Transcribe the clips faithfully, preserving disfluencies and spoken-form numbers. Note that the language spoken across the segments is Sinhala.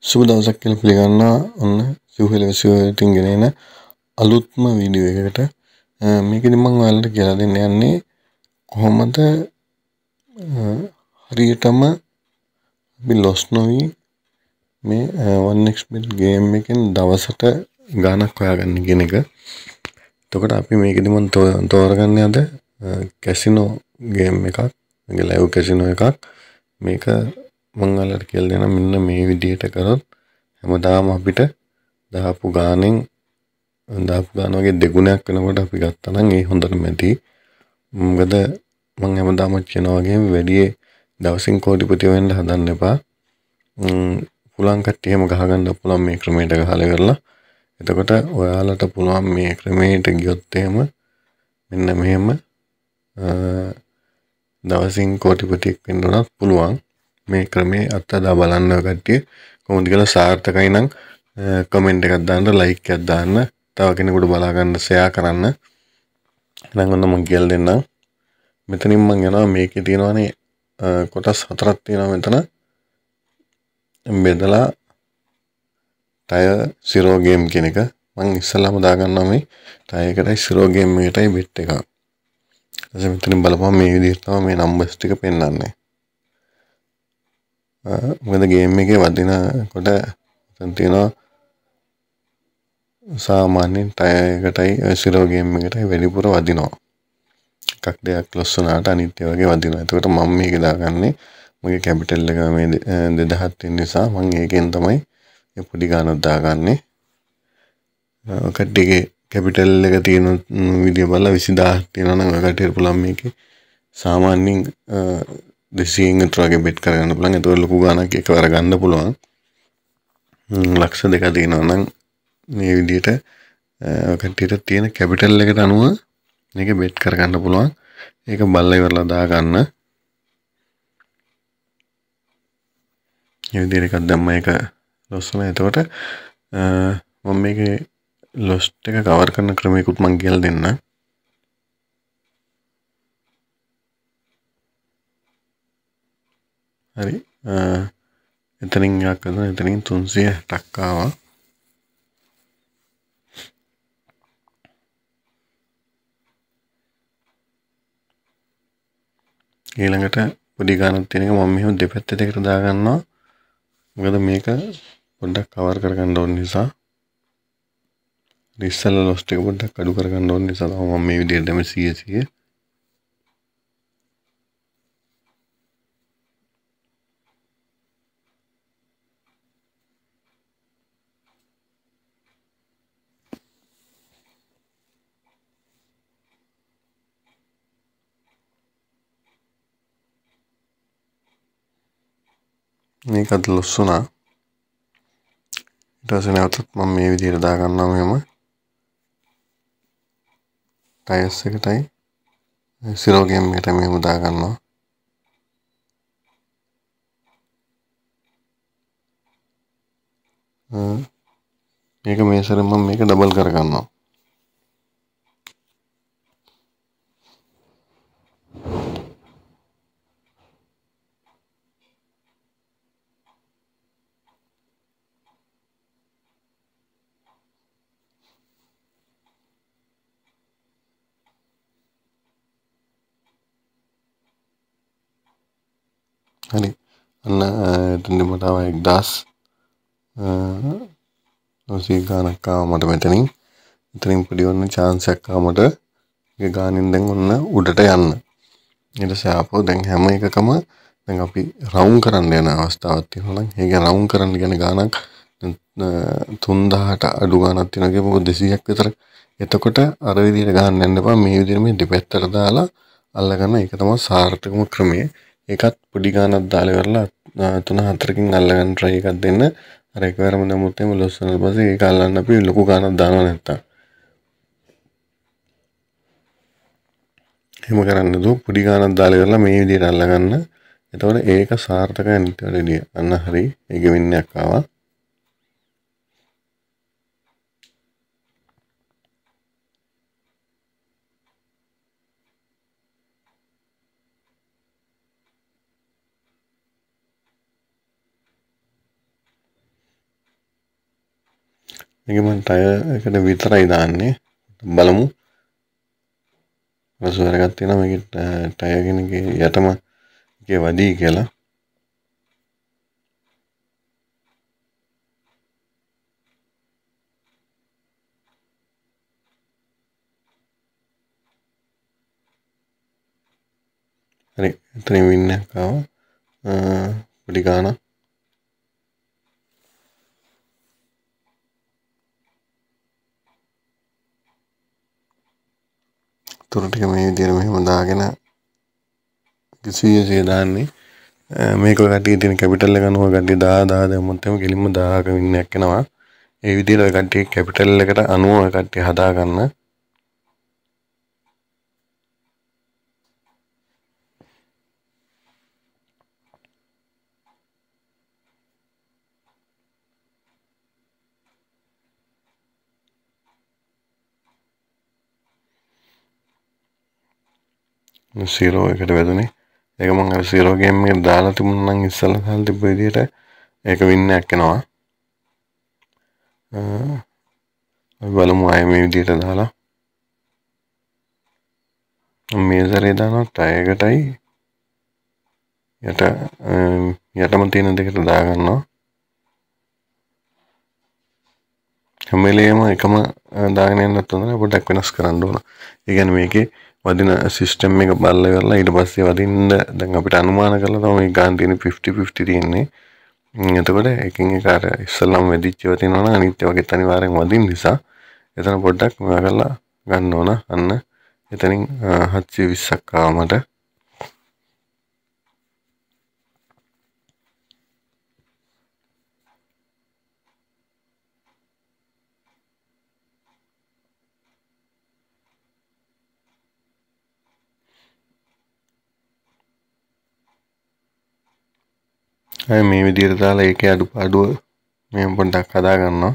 සුබ දවසක් කියලා පිළිගන්නවා. ඔන්න සිව්හෙල විශ්වවිද්‍යාලයෙන් ගෙන එන අලුත්ම වීඩියෝ එකකට. මේකෙදි මම ඔයාලට කියලා දෙන්න යන්නේ කොහොමද හරියටම අපි ලොස් නොවි මේ one x bet ගේම් එකෙන් දවසට ගාණක් හොයාගන්න කියන එක. එතකොට අපි මේකෙදි මම තෝරගන්නේ අද කැසිනෝ ගේම් එකක්. මේක ලයිව් කැසිනෝ එකක්. මේක මම ඔයාලට කියලා දෙනවා මෙන්න මේ විදිහට කරොත් හැමදාම අපිට දාපු ගාණෙන් දාපු ගාණ වගේ දෙගුණයක් වෙනකොට අපි ගත්තා නම් ඒ හොඳටම ඇති. මොකද මම හැමදාම කියනවා වගේ වැඩි දවසින් කෝටිපති වෙන්න හදන්න එපා. පුළුවන් කට්ටිය එහෙම ගහගන්න පුළුවන් මේ ක්‍රමයට ගහලා ඉවරලා. එතකොට ඔයාලට පුළුවන් මේ ක්‍රමයට ගියොත් එහෙම මෙන්න මෙහෙම දවසින් කෝටිපතියෙක් වෙන්න උනත් පුළුවන්. මේ ක්‍රමේ අත්දැක බලන්න කට්ටිය කොහොමද කියලා සාර්ථකයි නම් කමෙන්ට් එකක් දාන්න, ලයික් එකක් දාන්න, තව කෙනෙකුට බලා ගන්න ෂෙයා කරන්න. එහෙනම් ඔන්න මම කියලා දෙන්නම්. මෙතනින් මම යනවා මේකේ තියෙනවානේ කොටස් හතරක් තියෙනවා මෙතන. බෙදලා ටයර් සිරෝ ගේම් කියන එක මම ඉස්සෙල්ලාම දාගන්නවා මේ ටයර් එකටයි සිරෝ ගේම් එකටයි බෙට් එකක්. ඊට මෙතනින් බලපුවම මේ විදිහට තමයි මේ නම්බර්ස් ටික පෙන්වන්නේ. මොකද ගේම් එකේ වදිනකොට දැන් තියෙනවා සාමාන්‍යයෙන් ටයර් එකටයි සිරෝ ගේම් එකටයි වැඩිපුර වදිනවා. එකක් දෙකක් ලොස් වුණාට අනිත් ඒවා වගේ වදිනවා. එතකොට මම මේක දාගන්නේ මගේ කැපිටල් එක මේ දෙදහස් වෙන නිසා මම ඒකෙන් තමයි මේ පොඩි ගානක් දාගන්නේ. කට්ටියගේ කැපිටල් එක තියෙන විදිය බලලා විසිදාහක් තියෙනවා නම් ඔය කට්ටියට පුළුවන් මේකේ සාමාන්‍යයෙන් දෙසීයෙන් විතර වගේ බෙට් කරගන්න පුළුවන්. ඒතකොට ලොකු ගානක් එකවර ගන්න පුළුවන්. ලක්ෂ දෙකක් දිනනවා නම් මේ විදිහට කට්ටියට තියෙන කැපිටල් එකට අනුව මේක බෙට් කරගන්න පුළුවන්. ඒක බලලා ඉවරලා දාගන්න. මේ විදිහට එකක් දැම්ම එක ලොස් වෙනවා. එතකොට මම මේකේ ලොස් එක කවර් කරන ක්‍රමයකුත් මම කියලා දෙන්න. හරි. එතනින් යක් කරනවා. එතනින් තුන්සිය හැටක් ආවා. ඊළඟට පොඩි ගානක් තියෙන එක මම මෙහෙම දෙපැත්ත දෙකට දාගන්නවා. මොකද මේක පොඩ්ඩක් කවර් කරගන්න ඕන නිසා. ඉස්සෙල්ලා ලොස් එක පොඩ්ඩක් අඩු කරගන්න ඕන නිසා තමයි මම මේ විදිහට දැම්මේ සිය සිය. මේක අද ලොස් වුණා. ඊට පස්සේ නැවතත් මම මේ විදිහට දාගන්නවා මෙහෙම. ටයර්ස් එකටයි සිරෝ ගේම් එකට මෙහෙම දාගන්නවා. මේක මේ සැරේ මම මේක ඩබල් කරගන්නවා. හරි. අන්න එතනදි මට ආවා එක්දාස් නවසිය ගානක් ආවා මට මෙතනින්. මෙතනින් පොඩි ඔන්න chance එකක් ආවා මට. ඒ ගානින් දැන් ඔන්න උඩට යන්න. ඊට පස්සේ ආපහු දැන් හැම එකකම දැන් අපි රවුන්ඩ් කරන්න යන අවස්ථාවක් තියෙනවා නම් ඒක රවුන්ඩ් කරන්න කියන ගානක් තුන්දාහට අඩු ගානක් තියෙනවා කියමුකෝ දෙසීයක් විතර. එතකොට අර විදිහට ගහන්න යන්න එපා. මේ විදිහට මේ දෙපැත්තට දාලා අල්ලගන්න. ඒක තමයි සාර්ථකම ක්‍රමය. ඒකත් පොඩි ගානක් දාලා ඉවරලා තුන හතරකින් අල්ලගන්න try එකක් දෙන්න. අර එකවරම දැම්මොත් එimhe ලොස් වෙනවා. ඊට පස්සේ ඒක අල්ලන්න අපි ලොකු ගානක් දානවා නැත්තම්. එහෙම කරන්නේ නැතුව පොඩි ගානක් දාලා ඉවරලා මේ විදිහට අල්ලගන්න. එතකොට ඒක සාර්ථකයි අනිත් වැඩිය. අන්න හරි. ඒක වින්නයක් ආවා. මේක මම ටයර් එකට විතරයි දාන්නේ. බලමු. රසවරයක් තියෙනවා මේකේ ටයර් කෙනගේ යටම එකේ වදී කියලා. හරි එතනින් වින් එකක් ආවා. පොඩි ගානක්. තුරු ටික මේ විදිහට මෙහෙම දාගෙන කිසියසේ දාන්නේ. මේක කට්ටිය තියෙන කැපිටල් එක අනුව කට්ටිය දහ දහ දැම්මොත් එම කෙලින්ම දහක වින් එකක් එනවා. ඒ විදිහට කට්ටිය කැපිටල් එකට අනුව කට්ටිය හදා ගන්න. සීරෝ එකට වැදුනේ. ඒක මම අර සීරෝ ගේම් එකට දාලා තිබුණා නම් ඉස්සෙල්ලා දාලා තිබ්බ විදිහට ඒක වින් එකක් එනවා. අපි බලමු ආයේ මේ විදිහට දාලා. මේ සැරේ දානවා ටයර් එකටයි යට යටම තියෙන දෙකට දා ගන්නවා. හැම වෙලේම එකම දාගෙන යන්නත් හොඳ නැහැ. පොඩ්ඩක් වෙනස් කරන්න ඕන. ඒ කියන්නේ මේකේ වදින සිස්ටම් එක බලලා ඉවරලා ඊට පස්සේ වදින්න දැන් අපිට අනුමාන කරලා තමයි මේ ගාන තියෙන ෆිෆ්ටි ෆිෆ්ටි තියෙන්නේ. එතකොට එකින් එක අර ඉස්සල්ලාම වෙදිච්චව තියෙනවා නම් අනිත් ඒවාගෙත් අනිවාර්යෙන් වදින නිසා එතන පොඩ්ඩක් මෙයා කරලා ගන්න ඕන. අන්න එතනින් හත්සිය විස්සක් ආවා මට. අය මේ විදිහට දාලා ඒකේ අඩුපාඩුව මේ පොඩ්ඩක් හදා ගන්නවා.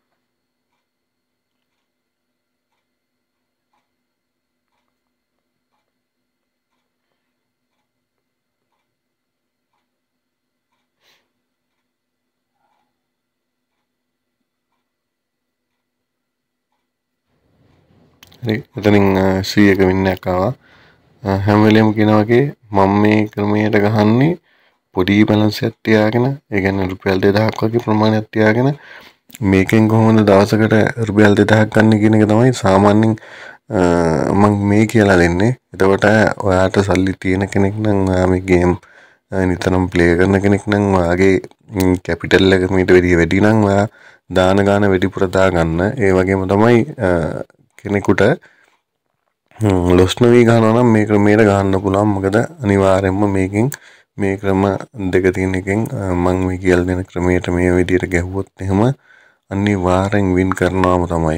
හරි එතනින් සී එක වින් එකක් ආවා. හැම වෙලෙම කියන වගේ මම මේ ක්‍රමයට ගහන්නේ පොඩි බැලන්ස් එකක් තියාගෙන ඒ කියන්නේ රුපියල් දෙදහක් වගේ ප්‍රමාණයක් තියාගෙන මේකෙන් කොහොමද දවසකට රුපියල් දෙදහක් ගන්න කියන එක තමයි සාමාන්‍යයෙන් මම මේ කියලා දෙන්නේ. එතකොට ඔයාට සල්ලි තියෙන කෙනෙක් නම් ඔයා මේ ගේම් නිතරම ප්ලේ කරන කෙනෙක් නම් ඔයාගේ කැපිටල් එක මීට වැඩිය වැඩි නම් ඔයා දාන ගාන වැඩිපුර දා ගන්න. ඒ වගේම තමයි කෙනෙකුට ලොස් නොවී ගන්නවා නම් මේ ක්‍රමයට ගන්න පුළුවන්. මොකද අනිවාර්යයෙන්ම මේකෙන් මේ ක්‍රම දෙක තියෙන එකෙන් මම මේ කියලා දෙන ක්‍රමයට මේ විදිහට ගැහුවොත් එහෙම අනිවාර්යෙන් වින් කරනවාම තමයි.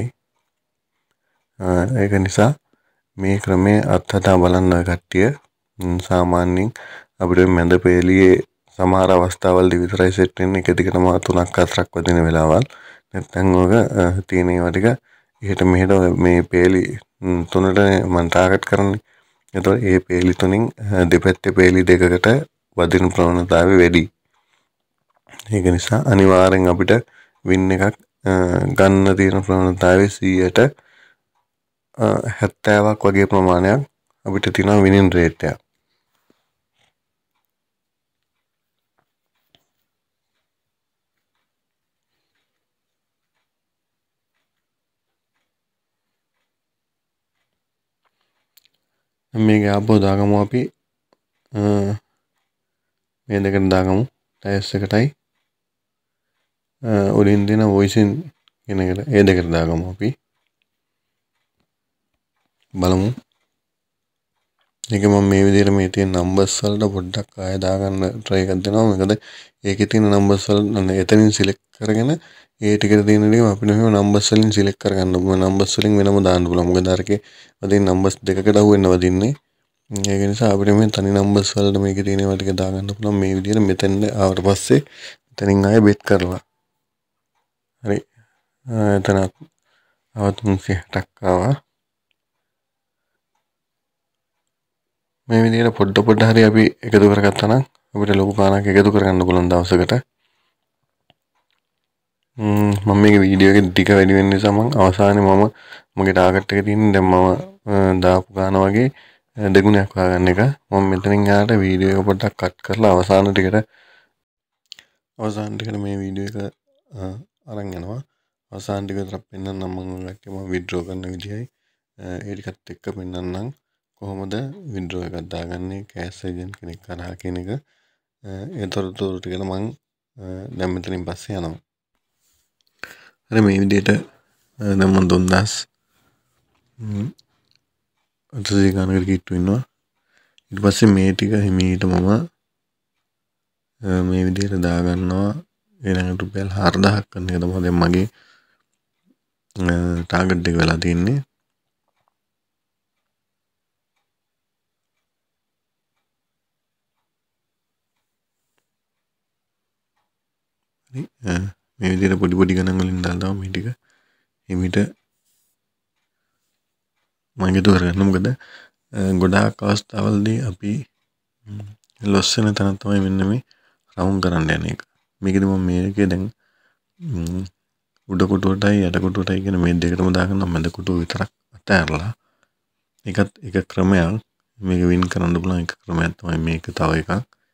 ඒක නිසා මේ ක්‍රමයේ අත්හදා බලන්න කට්ටිය සාමාන්‍යයෙන් අපිට මැද පෙළියේ සමහර අවස්ථාවලදී විතරයි සෙට් වෙන්නේ. එක දිගටම තුනක් හතරක් වදින වෙලාවල්. නැත්නම් ඔක තියෙන ඒවා ටික එහෙට මෙහෙට මේ පෙළි තුනට මම ටාගට් කරන්නේ. එතකොට මේ පෙළි තුنين දෙපැත්තේ පෙළි දෙකකට වදින ප්‍රවණතාවය වැඩි. ඒක නිසා අනිවාර්යෙන් අපිට වින් එකක් ගන්න තියෙන ප්‍රවණතාවය සීයට හැත්තෑවක් වගේ ප්‍රමාණයක් අපිට තියෙනවා විනින් රේට් එක. මේක ආපහු දාගමු අපි මේ දෙකට දාගමු ටයර්ස් එකටයි උඩින් දෙන වොයිසින් කියන එකට ඒ දෙකට දාගමු අපි බලමු. ඒක මම මේ විදිහට මේ තියෙන නම්බර්ස් වලට පොඩ්ඩක් ආය දාගන්න try එකක් දෙනවා. මොකද ඒකේ තියෙන නම්බර්ස් වල එතනින් සිලෙක්ට් කරගෙන ඒ ටිකට තියෙන ටික අපිට මෙහෙම නම්බර්ස් වලින් සිලෙක්ට් කරගන්න ඕන. නම්බර්ස් වලින් වෙනම දාන්න පුළුවන්. මොකද අරකේ වදින නම්බර්ස් දෙකකට අහුවෙන්න වදින්නේ. ඒක නිසා අපිට මේ තනි නම්බර්ස් වලට මේකේ තියෙන ඒවා ටික දාගන්න පුළුවන්. මේ විදිහට මෙතෙන් ආවට පස්සේ එතනින් ආයෙ බෙට් කරලා. හරි. එතන ආව තුන්සිය හැටක් ආවා. මේ විදිහට පොඩ පොඩ හරි අපි එකතු කරගත්තා නම් අපිට ලොකු ගාණක් එකතු කරගන්න පුළුවන් දවසකට. මම මේක වීඩියෝ එක ටික වැඩි වෙන නිසා මම අවසානයේ මම මගේ ටාගට් එක තියෙන දැන් මම දාපු ගාන වගේ දෙගුණයක් හොයාගන්න එක. මම මෙතනින් යාට වීඩියෝ එක පොඩ්ඩක් කට් කරලා අවසාන ටිකට අවසාන ටිකට මේ වීඩියෝ එක අරන් යනවා. අවසාන ටික විතරක් පෙන්නන්නම් මම ඔයගොල්ලන්ට මම විත්ඩ්‍රෝ කරන විදියයි ඒ ටිකත් එක්ක පෙන්නන්නම් කොහොමද විත්ඩ්‍රෝ එකක් දාගන්නේ කෑෂ් ඒජන්ට් කෙනෙක් කරා කියන එක. ඒ තොරතුරු ටිකට මම දැන් මෙතනින් පස්සේ යනවා. හරි මේ විදිහට දැන් මම දුන්නාස් අතසේ ගන්නකට කිට්ටු වෙනවා. ඊට පස්සේ මේ ටික හිමීට මම මේ විදිහට දාගන්නවා. ඊළඟට රුපියල් හාරදාහක් කරන එක තමයි දැන් මගේ ටාගට් එක වෙලා තියෙන්නේ. හරි මේ විදිහට පොඩි පොඩි ගණන් වලින් දාලා මේ ටික හිමීට මම ඒක කරගන්න. මොකද ගොඩාක් අවස්ථාවලදී අපි ලොස් වෙන තැන තමයි මෙන්න මේ රවුම් කරන්න යන එක. මේකද මම මේකේ දැන් උඩ කොටුවටයි යට කොටුවටයි කියන මේ දෙකටම දාගන්න මැද කොටුව විතරක් අතහැරලා ඒකත් එක ක්‍රමයක්. මේක වින් කරන්න පුළුවන් එක ක්‍රමයක් තමයි මේක. තව එකක්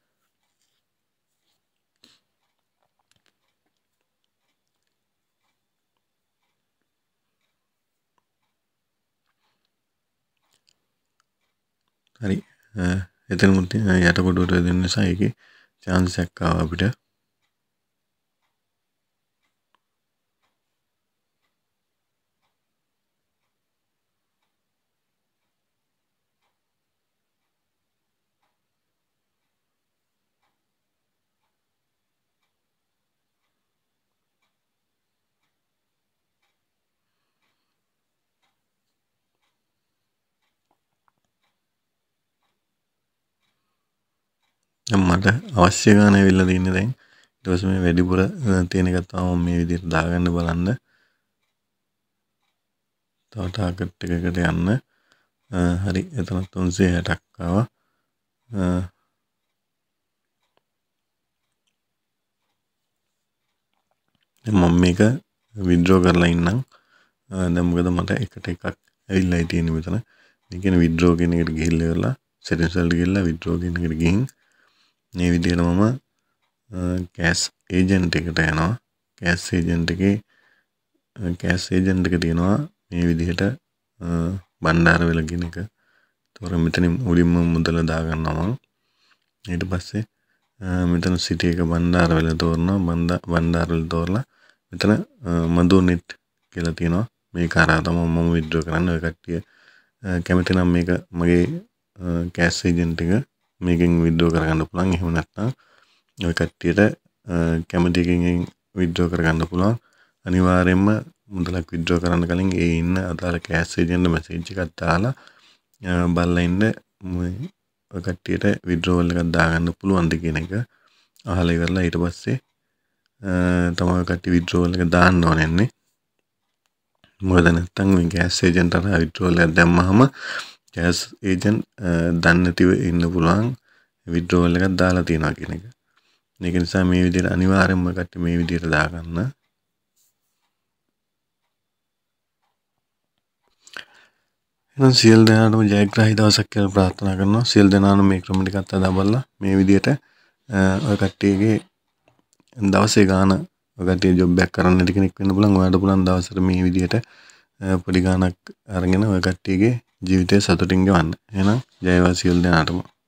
හරි එතන මුත් යට කොටුවට දෙන්න නිසා ඒකේ chance එකක් ආවා අපිට. මට අවශ්‍ය ගාන ඇවිල්ලා තින්නේ දැන්. ඊට පස්සේ මේ වැඩිපුර තියෙන එක තමයි මේ විදිහට දාගන්න බලන්න. තව ටාගට් එකකට යන්න. හරි එතන තුන්සිය හැටක් ආවා. දැන් මම මේක විත්ඩ්‍රෝ කරලා ඉන්නම්. දැන් මොකද මට එකට එකක් ඇවිල්ලා තියෙන්නේ මෙතන. මේ කියන්නේ විත්ඩ්‍රෝ කියන එකට ගිහිල්ලා ඉවරලා සෙටින්ස් වලට ගිහිල්ලා විත්ඩ්‍රෝ කියන එකට ගිහින් මේ විදිහට මම කෑෂ් ඒජන්ට් එකට යනවා. කෑෂ් ඒජන්ට් එකේ කෑෂ් ඒජන්ට් එක තියෙනවා මේ විදිහට බණ්ඩාරවෙල කියන එක. ඒතොර මෙතනින් මුලින්ම මුදල දාගන්නවා මම. ඊට පස්සේ මෙතන සිටි එක බණ්ඩාරවෙල තෝරනවා. බණ්ඩාරවෙල තෝරලා මෙතන මදු net කියලා තියෙනවා. මේක හරහා තමයි මම විත්ඩ්‍රෝ කරන්නේ. ඔය කට්ටිය කැමති නම් මේක මගේ කෑෂ් ඒජන්ට් එක මේකෙන් විත්ඩ්‍රෝ කරගන්න පුළුවන්. එහෙම නැත්නම් ඔය කට්ටියට කැමති එකකින් විත්ඩ්‍රෝ කරගන්න පුළුවන්. අනිවාර්යයෙන්ම මුදලක් විත්ඩ්‍රෝ කරන්න කලින් ඒ ඉන්න අදාළ කෑෂ් ඒජන්ට් මෙසේජ් එකක් දාලා බලලා ඉන්න ඔය කට්ටියට විත්ඩ්‍රෝවල් එකක් දාගන්න පුළුවන්ද කියන එක අහලා ඉවරලා ඊට පස්සේ තමයි ඔය කට්ටිය විත්ඩ්‍රෝවල් එක දාන්න ඕනේ. මොකද නැත්නම් මේ කෑෂ් ඒජන්ට් අර විත්ඩ්‍රෝවල් එකක් දැම්මහම කෑෂ් ඒජන්ට් දන්නේ නැතිව ඉන්න පුළුවන් විත්ඩ්‍රෝවල් එකක් දාලා තියනවා කියන එක. ඒක නිසා මේ විදිහට අනිවාර්යයෙන්ම කට්ටිය මේ විදිහට දාගන්න. එහෙනම් සියලු දෙනාටම ජයග්‍රාහී දවසක් කියලා ප්‍රාර්ථනා කරනවා. සියලු දෙනාම මේ ක්‍රම ටිකත් අදා බලලා මේ විදිහට ඔය කට්ටියගේ දවසේ ගාන ඔය කට්ටිය ජොබ් එකක් කරන්න නැති කෙනෙක් වෙන්න පුළුවන්. ඔයාලට පුළුවන් දවසට මේ විදිහට පොඩි ගානක් අරගෙන ඔය කට්ටියගේ ජීවිතය සතුටින් ගෙවන්න. එහෙනම් ජය වේවා සියලු දෙනාටම.